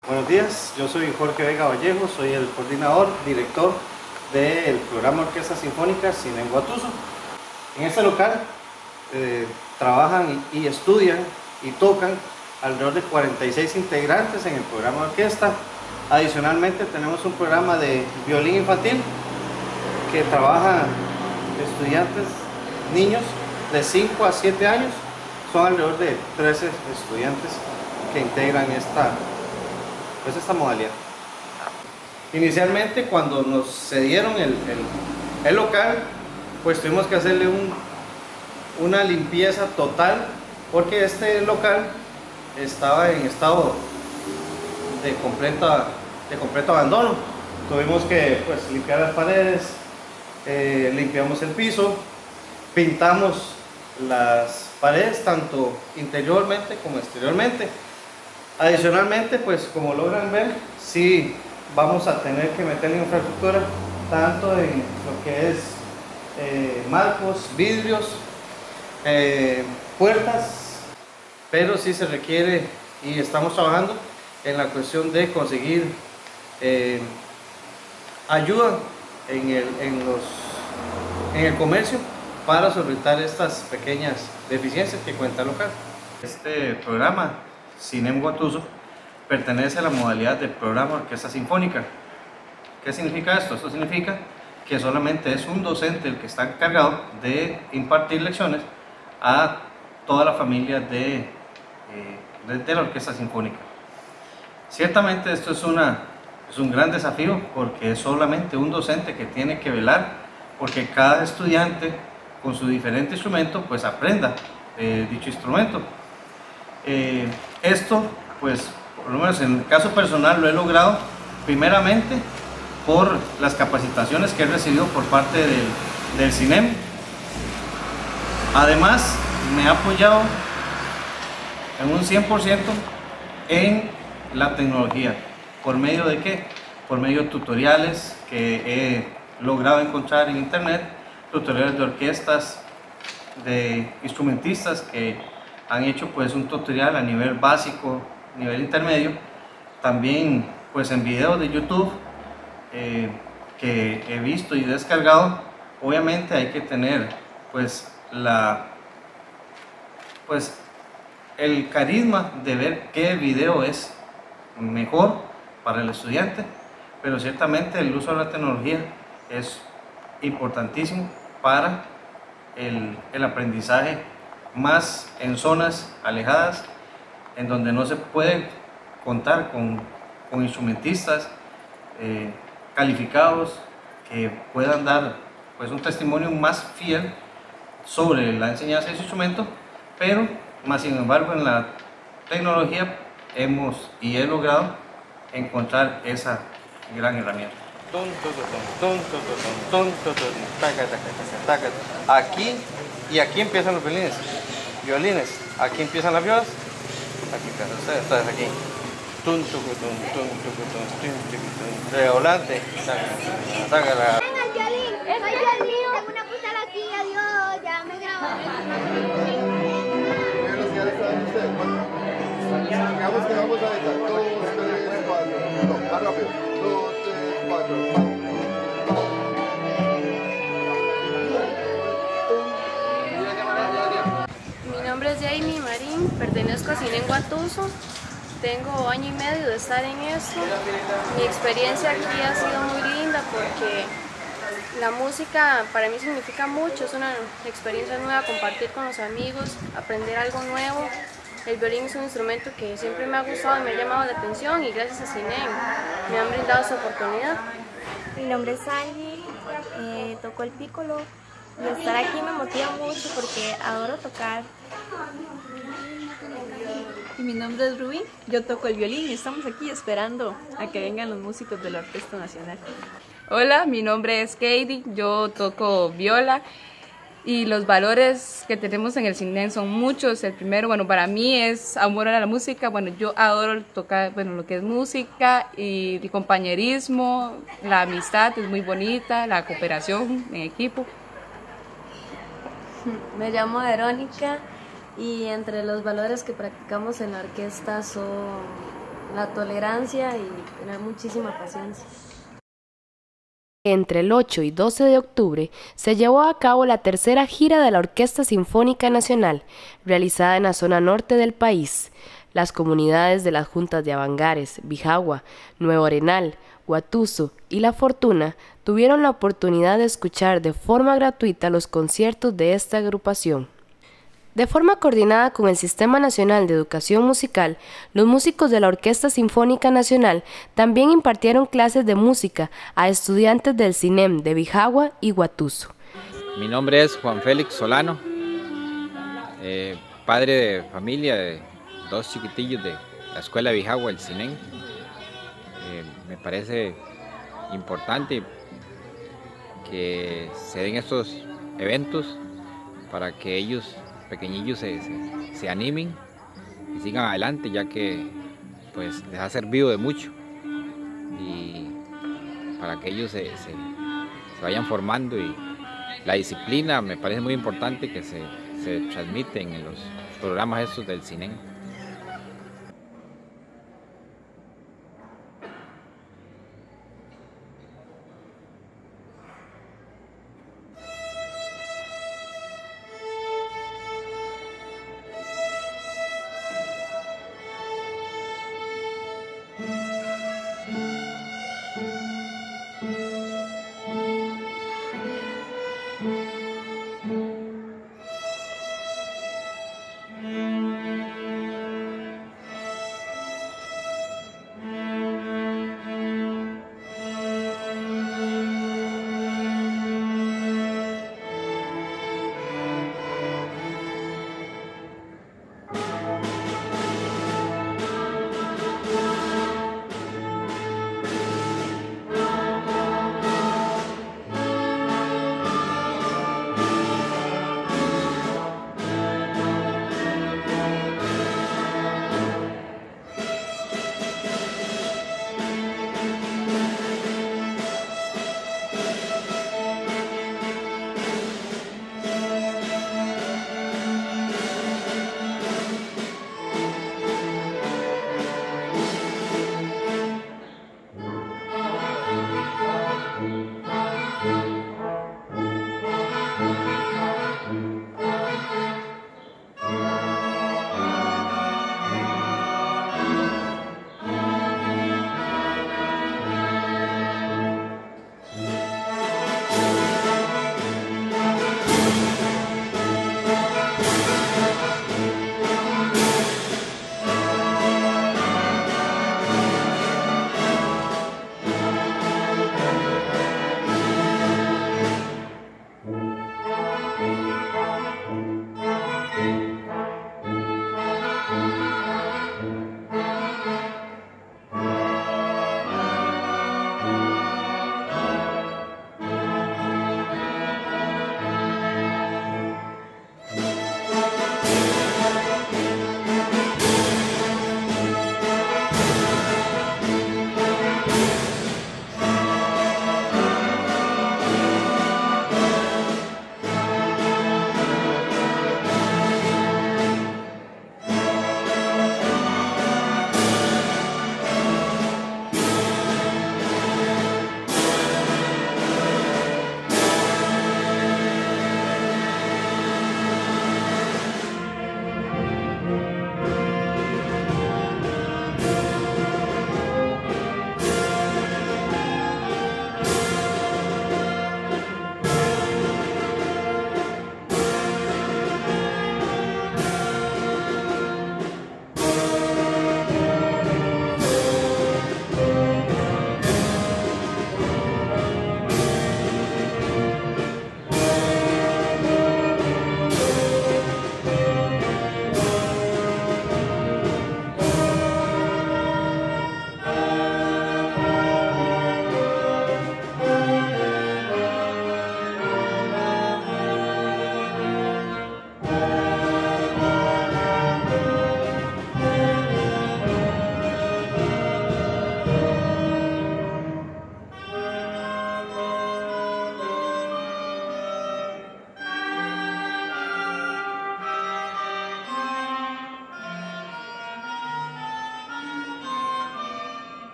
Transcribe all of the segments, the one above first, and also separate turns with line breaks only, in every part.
Buenos días, yo soy Jorge Vega Vallejo, soy el coordinador, director del programa Orquesta Sinfónica Cine Guatuso. En este local trabajan y estudian y tocan alrededor de 46 integrantes en el programa de orquesta. Adicionalmente tenemos un programa de violín infantil que trabaja estudiantes, niños de 5 a 7 años. Son alrededor de 13 estudiantes que integran esta modalidad. Inicialmente, cuando nos cedieron el local, pues tuvimos que hacerle una limpieza total, porque este local estaba en estado de completo abandono. Tuvimos que limpiar las paredes, limpiamos el piso, pintamos las paredes tanto interiormente como exteriormente. Adicionalmente, como logran ver, sí vamos a tener que meter la infraestructura tanto en lo que es marcos, vidrios, puertas, pero sí se requiere y estamos trabajando en la cuestión de conseguir ayuda en el comercio para solventar estas pequeñas deficiencias que cuenta el local. Este programa Cine Guatuso pertenece a la modalidad del programa Orquesta Sinfónica. ¿Qué significa esto? Esto significa que solamente es un docente el que está encargado de impartir lecciones a toda la familia de la Orquesta Sinfónica. Ciertamente esto es un gran desafío, porque es solamente un docente que tiene que velar porque cada estudiante con su diferente instrumento aprenda dicho instrumento. Esto, por lo menos en el caso personal, lo he logrado primeramente por las capacitaciones que he recibido por parte del CINEM. Además, me ha apoyado en un 100% en la tecnología. ¿Por medio de qué? Por medio de tutoriales que he logrado encontrar en internet, tutoriales de orquestas, de instrumentistas que han hecho un tutorial a nivel básico, nivel intermedio, también en videos de YouTube que he visto y descargado. Obviamente hay que tener el carisma de ver qué video es mejor para el estudiante, pero ciertamente el uso de la tecnología es importantísimo para el aprendizaje, más en zonas alejadas, en donde no se puede contar con instrumentistas calificados que puedan dar un testimonio más fiel sobre la enseñanza de ese instrumento, pero más sin embargo en la tecnología he logrado encontrar esa gran herramienta. Aquí y aquí empiezan los violines, aquí empiezan las violas, aquí empiezan ustedes aquí. Revolante, sácala.
Venga el violín, soy violín, tengo una postal aquí, adiós, ya me
Vamos a dejar 2, 3, 4, no, más rápido, 2, 3, 4,
Mi nombre es Jamie Marín, pertenezco a Cine Guatuso, tengo año y medio de estar en esto. Mi experiencia aquí ha sido muy linda porque la música para mí significa mucho, es una experiencia nueva, compartir con los amigos, aprender algo nuevo. El violín es un instrumento que siempre me ha gustado y me ha llamado la atención, y gracias a Cinem me han brindado esa oportunidad.
Mi nombre es Angie, toco el pícolo y estar aquí me motiva mucho porque adoro tocar.
Y mi nombre es Rubí, yo toco el violín y estamos aquí esperando a que vengan los músicos de la Orquesta Nacional.
Hola, mi nombre es Katie, yo toco viola y los valores que tenemos en el CINEM son muchos. El primero, para mí es amor a la música. Yo adoro tocar, lo que es música, y el compañerismo, la amistad es muy bonita, la cooperación en equipo.
Me llamo Verónica y entre los valores que practicamos en la orquesta son la tolerancia y tener muchísima paciencia.
Entre el 8 y 12 de octubre se llevó a cabo la tercera gira de la Orquesta Sinfónica Nacional, realizada en la zona norte del país. Las comunidades de las juntas de Avangares, Bijagua, Nuevo Arenal, Guatuso y La Fortuna tuvieron la oportunidad de escuchar de forma gratuita los conciertos de esta agrupación. De forma coordinada con el Sistema Nacional de Educación Musical, los músicos de la Orquesta Sinfónica Nacional también impartieron clases de música a estudiantes del CINEM de Bijagua y Guatuso.
Mi nombre es Juan Félix Solano, padre de familia de 2 chiquitillos de la Escuela de Bijagua, el CINEM. Me parece importante que se den estos eventos para que ellos pequeñillos se animen y sigan adelante, ya que pues les ha servido de mucho, y para que ellos se vayan formando, y la disciplina me parece muy importante que se transmiten en los programas estos del CINEM.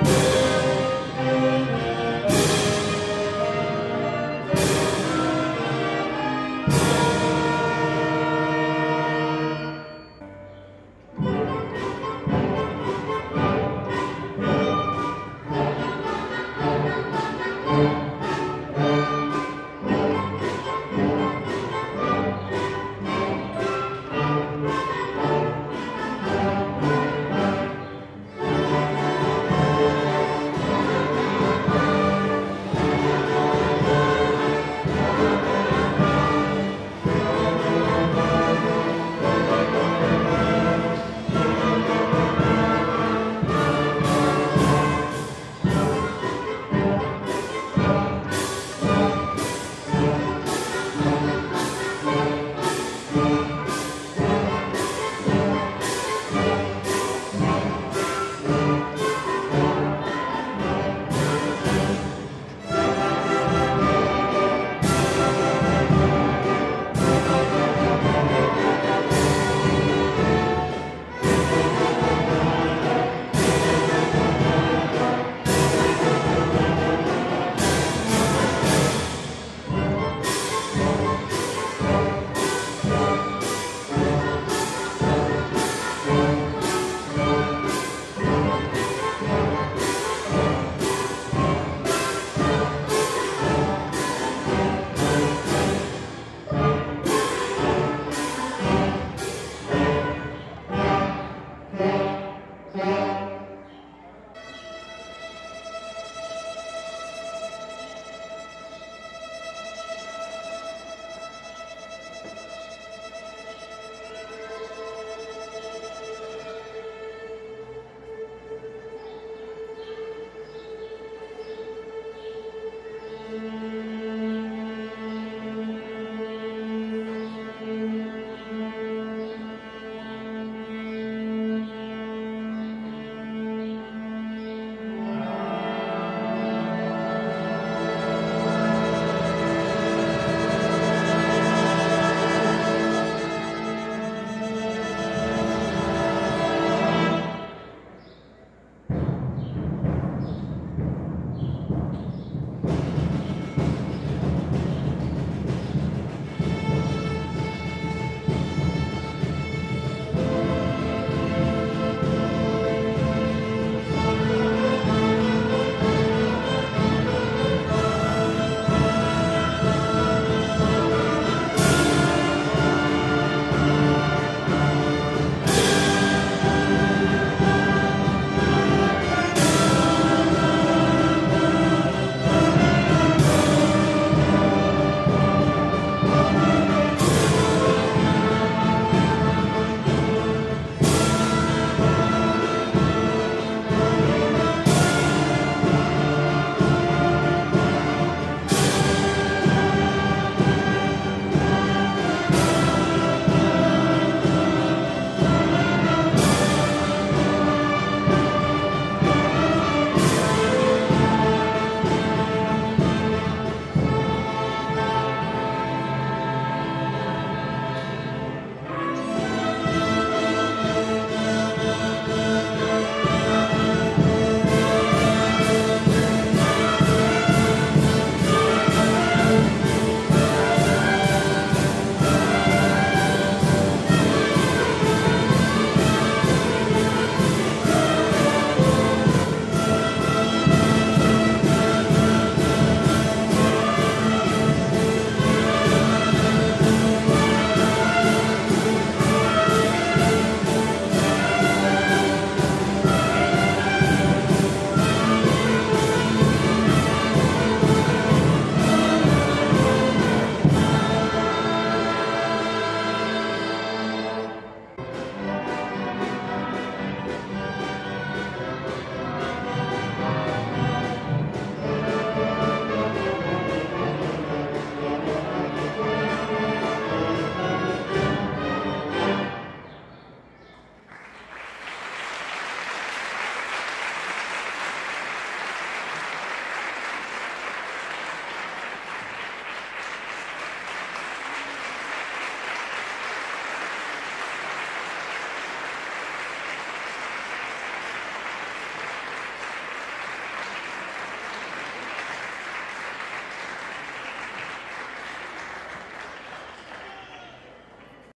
Thank you.